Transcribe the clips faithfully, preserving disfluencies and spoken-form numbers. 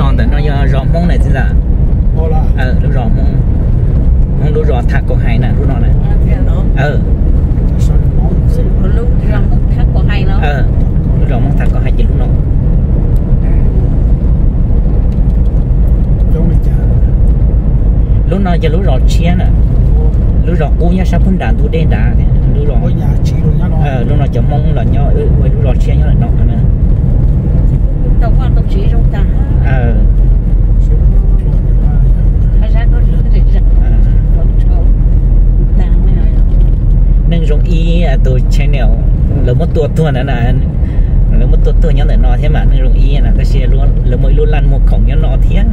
ròn để nó do ròn mông này chứ là ờ lúa ròn mông mông lúa ròn thạc có hay nè lúa nó này ờ lúa ròn mông thạc có hay nó ờ lúa ròn mông thạc có hay chỉ lúa nó lúa nó cho lúa ròn chia nè lúa ròn u nhá sao phun đạn tu đen đá lúa ròn ờ lúa nó cho mông là nhau ừ lúa ròn chia nhau là nó nè tao quan tao chỉ trong ta ờ nên trong y tôi channel lớn một tuột tuột nữa là lớn một tuột tuột nhớ lại nó thế mà nên trong y là cái xe luôn lớn mới luôn lăn một khổng nhớ nó thiết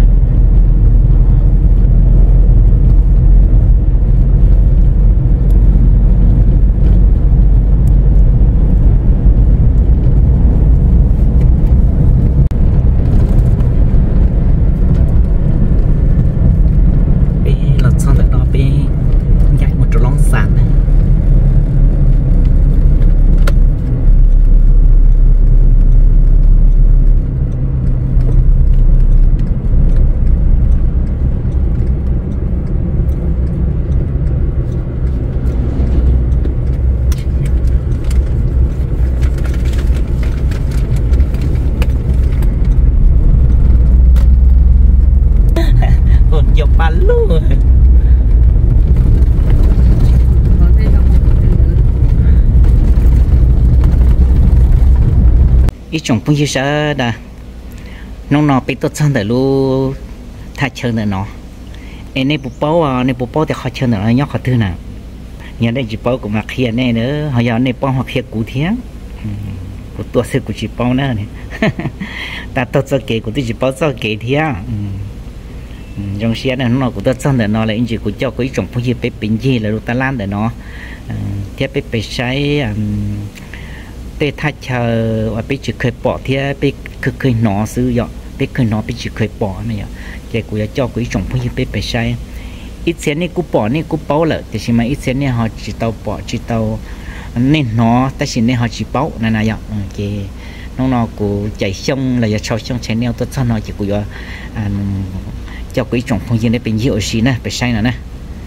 ít chồng cũng như sao đã nông nọ bị tốt hơn để lu thay chơi nữa nó em này bố bố à này bố bố thì khó chơi nữa nó nhóc khó thứ nào nhà đây chỉ bố cũng mặc kia này nữa họ giờ này bố hoặc kia cũ thiếng của tôi sẽ của chỉ bố nữa này ta tốt cho kỹ của tôi chỉ bố cho kỹ thiếng trong xe này nó của tôi xong để nó là anh chỉ của cho cái chồng cũng như bé bình gì là ta lan để nó tiếp bé bé sai bé thay chờ và bé chỉ khơi bỏ thì bé khơi khơi nó sử dụng bé khơi nó bé chỉ khơi bỏ này vậy của cho cái chồng cũng như bé bé sai ít xe này cú bỏ này cú bao lợ thì mà ít xe này họ chỉ tàu bỏ chỉ tàu nên nó ta chỉ nên họ chỉ bao này này vậy thì nó nó của chạy sông là cho sông chén neo tôi cho nó chỉ của cho cái chồng không như nàyเป็นยี่สิบนะไปใช่นะนะ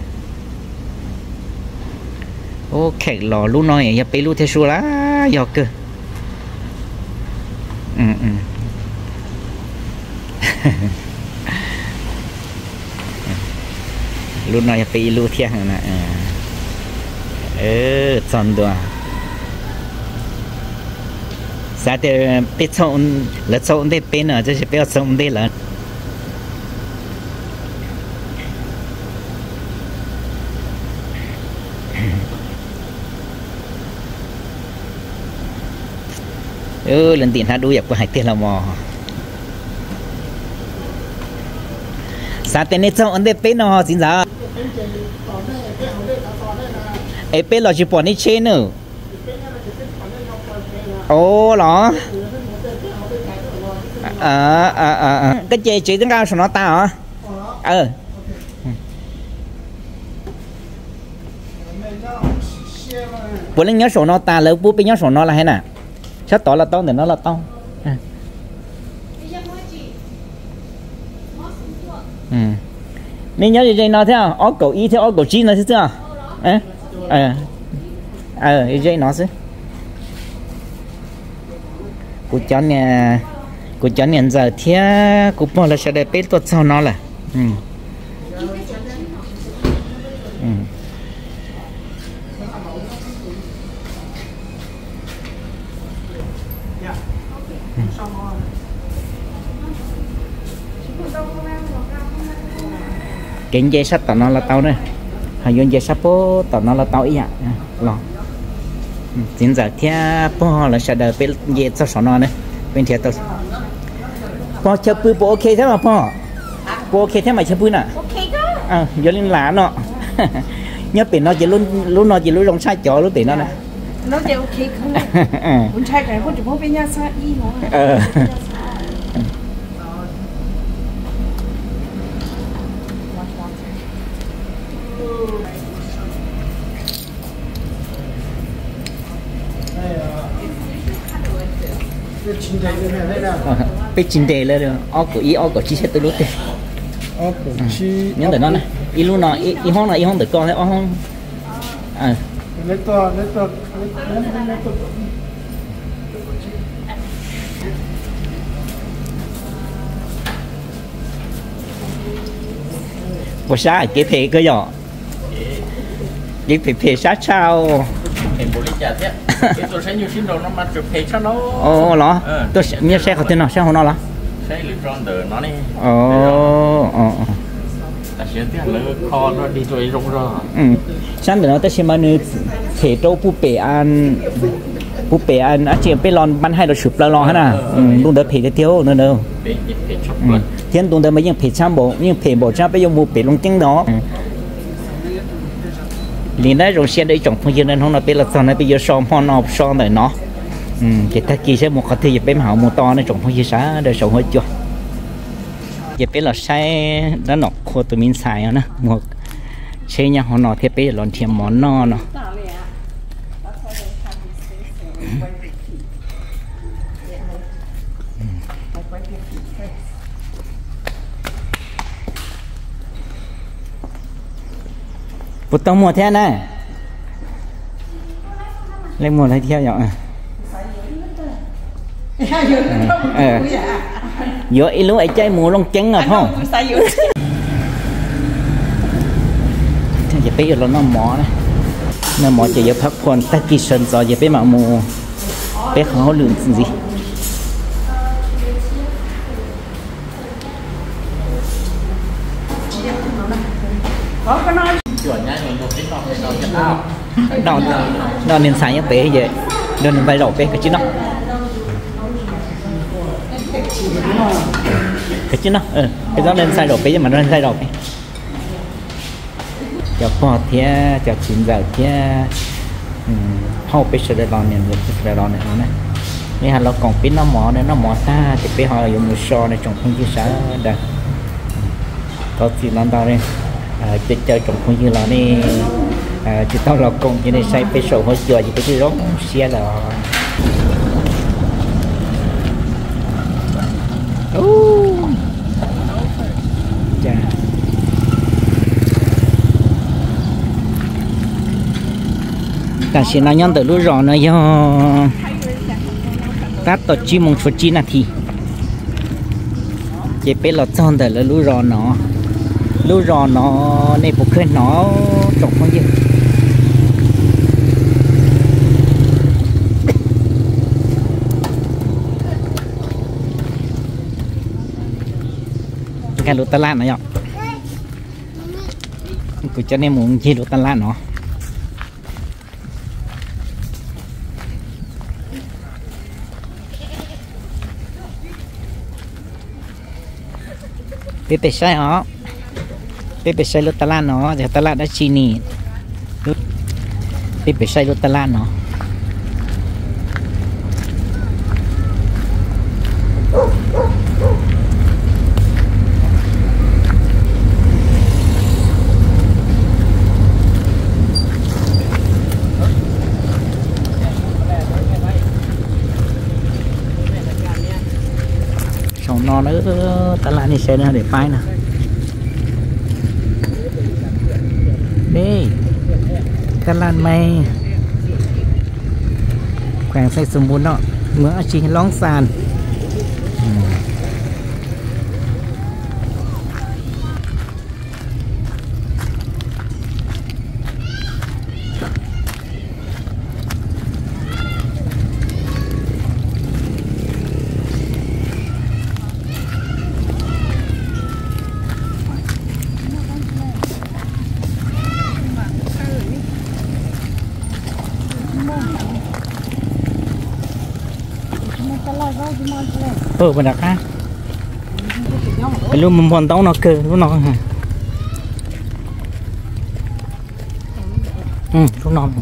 โอ้แขกหล่อรู้น้อยอย่าไปรู้เทชัวละยอกเกออืมอืมรู้น้อยอย่าไปรู้เที่ยงนะเออจอนตัวสาแต่ไปส่งแล้วส่งได้เป็นอ่ะจะไปเอาส่งได้เหรอเออlần tiền hả đuôi dập của hải tiền là mò sao tên này sao anh đây bên nó xin giá ấy bên là chỉ bỏ đi trên nữa ô đó à à à cái chế chế tiếng cao của nó ta hả ờ bữa lên nhớ sổ nó ta lớn bút bên nhớ sổ nó là hay nè chắc tỏ là to để nó là to à. Ừ. Nên nhớ gì nó thế à ó cầu y theo ó cầu chi nó thế chưa à à à dây nó chứ của cháu nè của cháu nè giờ thế của bọn là sẽ để biết tuột sau nó là ừ. Ừ. cái dây sắt tao nó là tao nữa hay dùng dây sắt po tao nó là tao ý ạ lo chính giờ theo po là sẽ đợi bên dây cho sọ nó nữa bên theo tao po chơi bự po ok thế mà po po ok thế mà chơi bự nè à giờ lên lá nó nhớ biển nó chỉ luôn luôn nó chỉ luôn trong sai chó luôn biển nó nè nó chỉ ok không muốn sai cái con chỉ muốn bên nhà sai y nó ไป biết chín đề lên rồi ó của ý ó của chi sẽ từ lúc thế Ờ, của chi. nhớ để nó này ý lúc nào ý ý hoang là ý hoang để con đấy ó hoang à Lấy to, lấy to, lấy lấy lấy to. bộ sa cái thế cơ nhỏ cái thế thế sát sao Thì bố lý trả thế cái tôi sẽ nhiều xin rồi nó mà chụp hình cho nó ồ nó tôi sẽ nghe xe có tên nào xe hồ nó là sẽ lựa chọn được nó này ồ ồ ta sẽ tiếc lỡ kho nó đi rồi rong rồi ừ sáng để nó tới xem mà nữ thể trâu pu bể ăn pu bể ăn á chị bé lon bắn hai đồ chụp lon hết à ừ đúng đợt thể tiêu nữa đâu để để chụp ừ thiên đúng đợt mấy những thể trăm bộ những thể bộ trăm bây giờ mua bể lông tiếng đó liền đấy rồi xe đấy trồng phong dương nên không là bây giờ sau này bây giờ xong hoa nọ xong rồi nó ừ cái ta kia sẽ một cái thứ gì bé hảo một to này trồng phong dương sáng để sống hết chưa giờ bé là sai đó nọ khô tụi mình xài nữa một xe nhà họ nọ thì bé là thêm món nọ nọ bút tông mua thế này lấy mua lấy theo nhở ờ giữa ít lúc ấy chơi mua lông trắng à không giờ bây giờ nó mỏ này nó mỏ chỉ giờ phát quan tất kỳ sơn rồi giờ bây mà mua bé khó lường gì chuẩn nha mình một cái nó phải nó chân ao đó đó nên xài như bé vậy đó nên phải đổ bé cái chứ nó cái chứ nó ừ cái đó nên xài đổ bé mà nó nên xài đổ bé cho bò thia cho chín giờ thia hậu bé sẽ làm nên được sẽ làm nên nó này nên hàng nó còn pin nó mỏ nên nó mỏ ta thì bé họ dùng một so này trồng không chỉ xã đây có gì làm đâu đây chơi chơi trồng không như là này chỉ tao là công như này sai phải sổ hơi chờ thì cái rốt xe là chà cả xe nó nhon từ lúc rồi nó do tát tổ chi mong phật chi là thì chỉ biết là chọn từ lúc rồi nó lúc rồi nó này bộ khơi nó trồng bao nhiêu cái lúa tala nó nhở cứ cho nên muốn chi lúa tala nó cái tết sai họ cái bị say lúa tala nó thì tala đã chi nì cái bị say lúa tala nó xong nó nữa tala này xe nữa để phai nè đi cái lan mây quảng say sum bún đó mỡ chỉ lóng sàn ừ mình đặt ha cái lúc mình muốn tao nó cơ lúc nó hả ừ lúc nó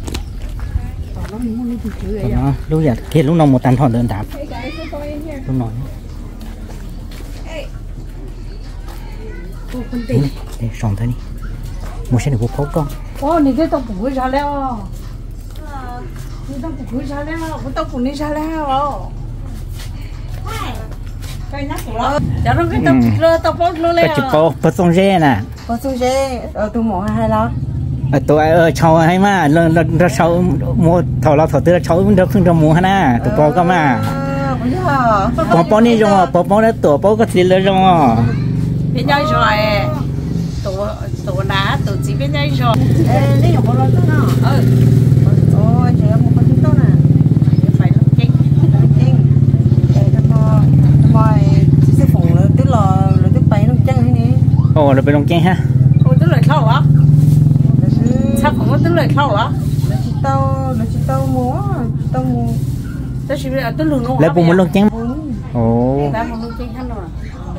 lúc giờ kia lúc nó một tàn thon đơn đạp lúc nó để sòng thôi đi một xe được bố con ô này cái tao cũng có ra leo cái tao cũng có ra leo cái tao cũng đi ra leo cho nó cái tao lơ tao bớt lơ lên cái chụp bao bao sông rê nè có số dễ ở tụi mỏ hay lo ở tụi ở cháu hay mà lần lần lần cháu mua thầu lao thầu tư là cháu được không được mua hả tụi bao cơ mà bao bao này rồi bao bao đấy tụi bao có gì nữa rồi bên nhau rồi tụi tụi đá tụi chỉ bên nhau rồi lấy nhiều bao lâu nữa ừ ôi trời ơi một con tí tốt nè phải lông chinh lông chinh để cho nó mọi chỉ sẽ phụng là tức là là tức bay lông chinh hay nè ồ là bên lông chinh ha ôi tức lời khâu á sao không có tức lời khâu á là chỉ tao là chỉ tao múa tao múa tao chỉ biết là tức lường nó lấy bùn một lông chinh ồ ta một lông chinh hết rồi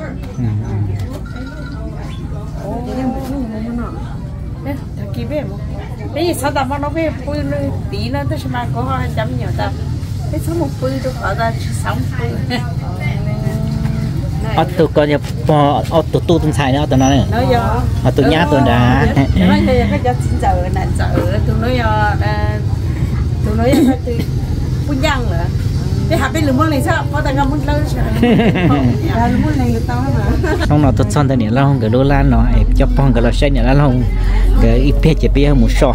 đấy thật kỳ biết không cái gì sao ta mà nó biết bơi tí nữa tôi sẽ mang có hai trăm nhiều ta cái số một bơi tôi ở ra sáu bơi ở tụi con nhập ở tụi tu tụi xài nữa tụi nó này ở tụi nhá tụi đá nó nói cái giờ xin giờ này giờ tụi nó tụi nó là tụi bún giang nữa cái hạt bên lửa mông này sao có tay ngâm muốn lớn sao lửa mông này được tao mà xong nó tụt son tới này lâu cái đô la nó cho phong cái là xe này là lâu cái ít biết chỉ biết một sọ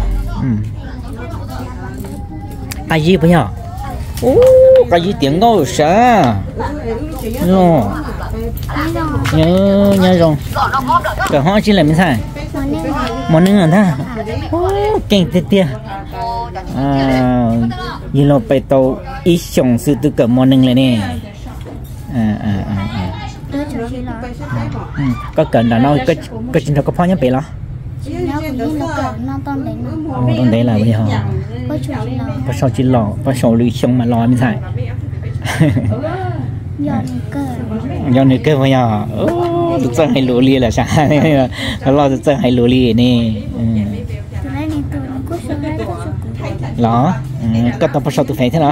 cái gì bây giờ ô cái gì tiếng ngô sao rồi nhớ nhớ rồi cái họ chỉ là mấy thằng món nướng à ta kinh tiệt tiệt à như là phải tàu ít sống sự tự cẩm món nướng này nè à à à à có cần là nó cái cái chuyện đó có bao nhiêu bể đó trong đấy là bây giờ có sao chỉ lò có sao lưỡi xong mà lò mới phải do người cơ bây giờ thực sự hay lúa lia là sao nó lo thực sự hay lúa lia nè đó có tao bắt sao tụi phải thế đó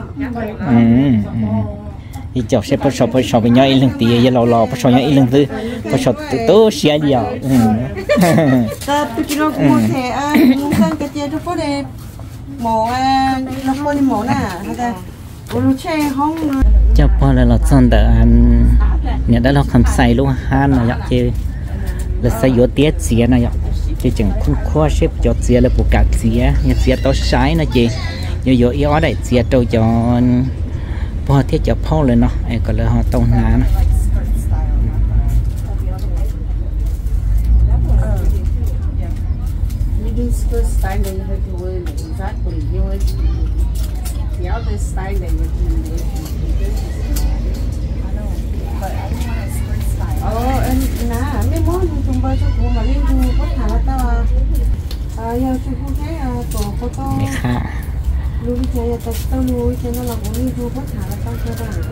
thì chọc sẽ bắt sao bắt sao với nhau ít lần tiền giờ lò lò bắt sao nhau ít lần thứ bắt sao tụi tôi xia gì à ta tụi nó cũng mua thẻ à mua sang cái chia cho phố đẹp mổ à nó phố đi mổ nè ta ủa chơi không cho bao là lọt son đỡ anh nhận đã lọt không say luôn han là vậy chứ là say vô tiết xía này vậy chứ chẳng không khoa xếp cho xía là bộ cả xía nhà xía to sái nó chị nhiều vô yếu đấy xía trâu cho bao thiết cho phao lên nó ấy còn là họ tông ná nó the other style that you can do. Oh, and na, mấy món chúng bao cho cô mà lên thu có thả là tao à, giờ chúng cô thấy à, tổ có to. Lưu chơi tao tao lưu chơi nó là cũng lên thu có thả là tao cho bạn.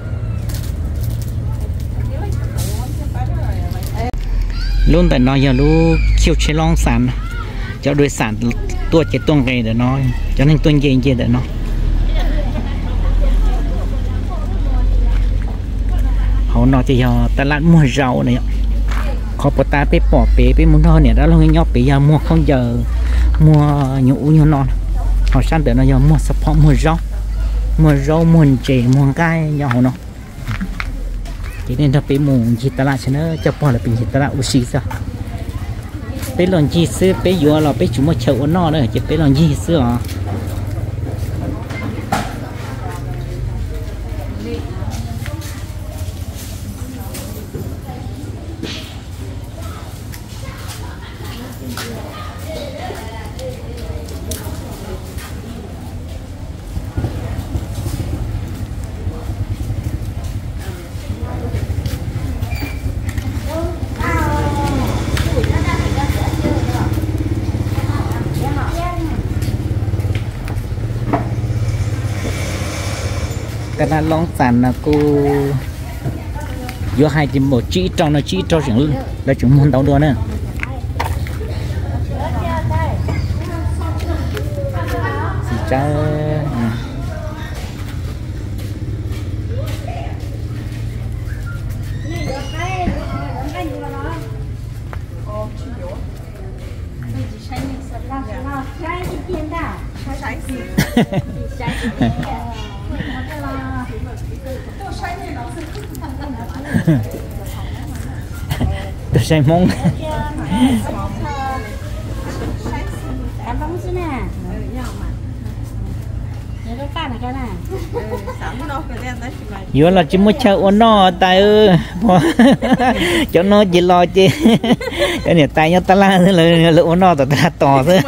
luôn tại nó giờ lu chiêu chế long sản, cho đôi sản tua chế tuông cây để nó, cho nên tuông gì gì để nó. họ nói thì giờ ta lại mua rau này họ bỏ ta bé bỏ bé bé muốn hơn này đó là người nhóc bây giờ mua không giờ mua nhũ như non họ sang để nó giờ mua sập họ mua rau mua rau mua chè mua cay nhỏ nó cho nên ta bé mua gì ta lại cho nó cho bỏ là bình gì ta lại uống sao bé lần gì xưa bé vừa là bé chúng mua chậu nó nữa chỉ bé lần gì xưa à cái là long sản là cô vô hai chim một chỉ trong nó chỉ cho chuyện là chúng muốn tàu đua nữa chỉ cha tôi say mông Em không chứ nè. Nhớ cái cá này cái này. vừa là chỉ muốn chơi ôn nó tay ơi cho nó chỉ lo chứ cái này tay nhau ta la thế là lựa ôn nó ta ta to thế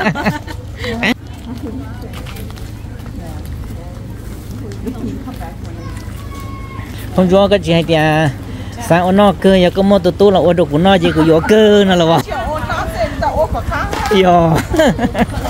không cho cái gì hay thì sao ôn nó cơ giờ có một tụt tụt là ôn được của nó chỉ của gió cơ nó là bao yo